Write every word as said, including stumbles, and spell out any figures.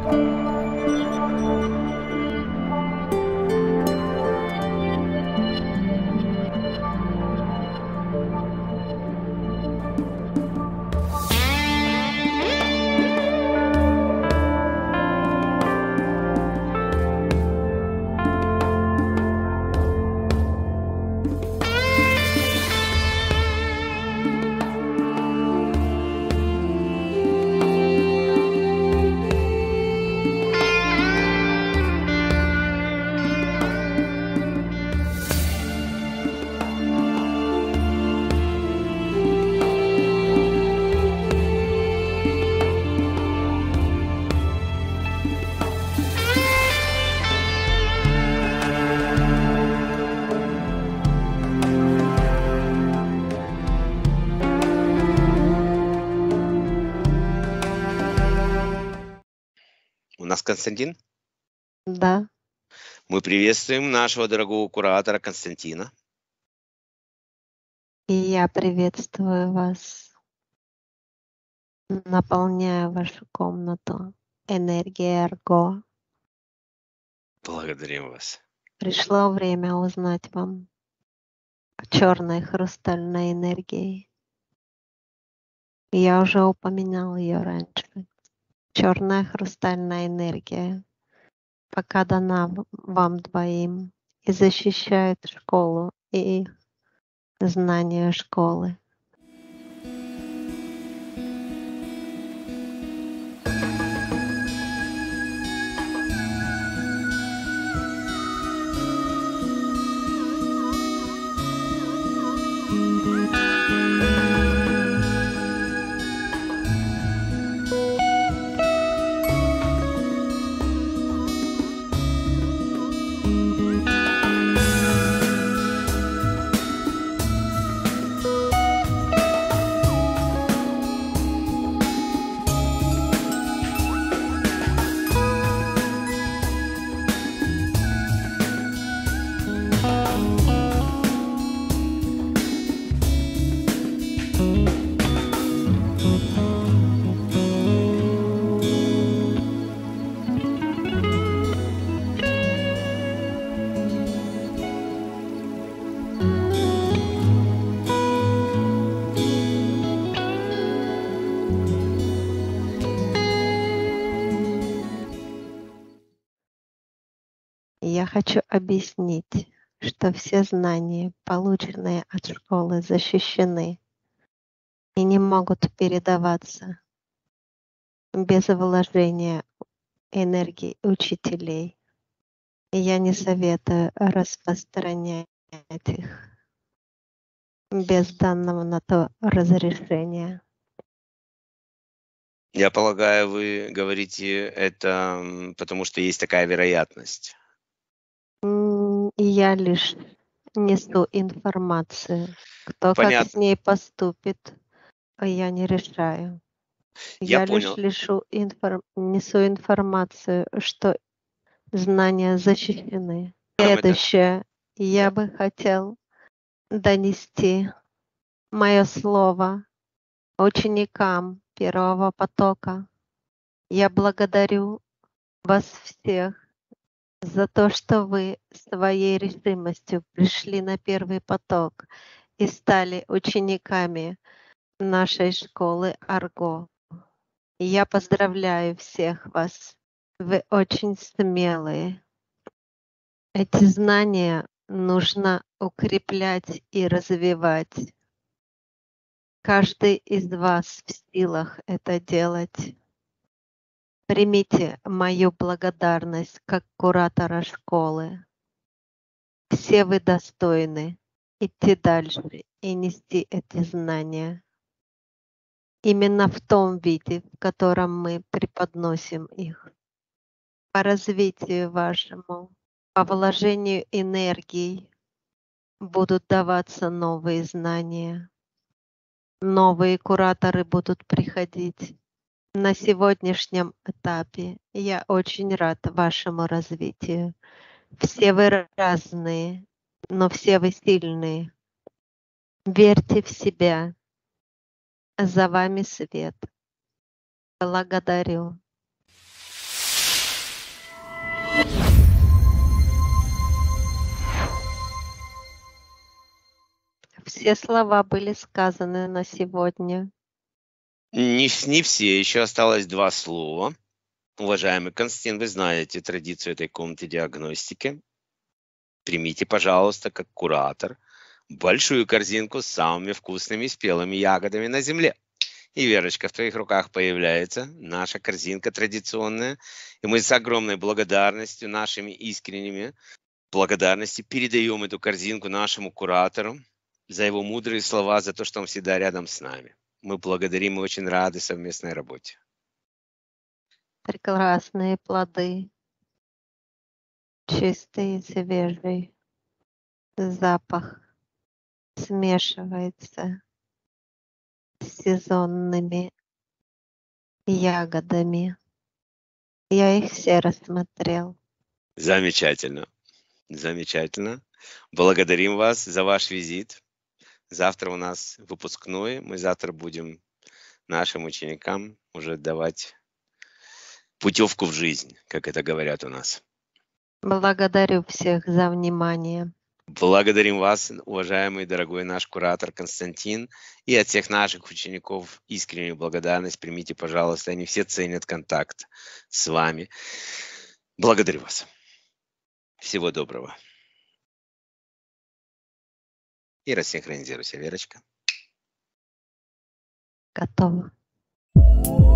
У нас Константин. Да. Мы приветствуем нашего дорогого куратора Константина. И я приветствую вас, наполняю вашу комнату энергией Арго. Благодарим вас. Пришло время узнать вам о черной хрустальной энергии. Я уже упоминал ее раньше. Черная хрустальная энергия пока дана вам двоим и защищает школу и знания школы. Я хочу объяснить, что все знания, полученные от школы, защищены и не могут передаваться без вложения энергии учителей. И я не советую распространять их без данного на то разрешения. Я полагаю, вы говорите это, потому что есть такая вероятность. И я лишь несу информацию. Кто Понятно. как с ней поступит, я не решаю. Я, я понял. лишь лишу информ... несу информацию, что знания защищены. Следующее. Я бы хотел донести мое слово ученикам первого потока. Я благодарю вас всех за то, что вы своей решимостью пришли на первый поток и стали учениками нашей школы Арго. Я поздравляю всех вас. Вы очень смелые. Эти знания нужно укреплять и развивать. Каждый из вас в силах это делать. Примите мою благодарность как куратора школы. Все вы достойны идти дальше и нести эти знания. Именно в том виде, в котором мы преподносим их. По развитию вашему, по вложению энергии будут даваться новые знания. Новые кураторы будут приходить. На сегодняшнем этапе я очень рад вашему развитию. Все вы разные, но все вы сильные. Верьте в себя. За вами свет. Благодарю. Все слова были сказаны на сегодня. Не, вс- не все, еще осталось два слова. Уважаемый Константин, вы знаете традицию этой комнаты диагностики. Примите, пожалуйста, как куратор, большую корзинку с самыми вкусными и спелыми ягодами на земле. И, Верочка, в твоих руках появляется наша корзинка традиционная. И мы с огромной благодарностью, нашими искренними благодарностью передаем эту корзинку нашему куратору за его мудрые слова, за то, что он всегда рядом с нами. Мы благодарим и очень рады совместной работе. Прекрасные плоды, чистый и свежий. Запах смешивается с сезонными ягодами. Я их все рассмотрел. Замечательно, замечательно. Благодарим вас за ваш визит. Завтра у нас выпускной. Мы завтра будем нашим ученикам уже давать путевку в жизнь, как это говорят у нас. Благодарю всех за внимание. Благодарим вас, уважаемый дорогой наш куратор Константин, и от всех наших учеников искреннюю благодарность примите, пожалуйста. Они все ценят контакт с вами. Благодарю вас. Всего доброго. И рассинхронизируйся, Верочка. Готово.